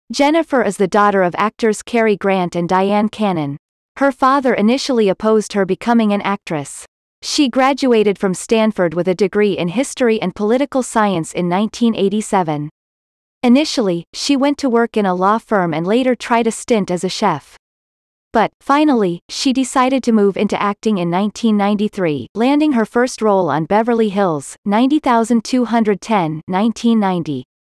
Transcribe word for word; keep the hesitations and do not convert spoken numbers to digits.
Jennifer is the daughter of actors Cary Grant and Diane Cannon. Her father initially opposed her becoming an actress. She graduated from Stanford with a degree in history and political science in nineteen eighty-seven. Initially, she went to work in a law firm and later tried a stint as a chef. But, finally, she decided to move into acting in nineteen ninety-three, landing her first role on Beverly Hills, nine thousand two hundred ten, nineteen ninety.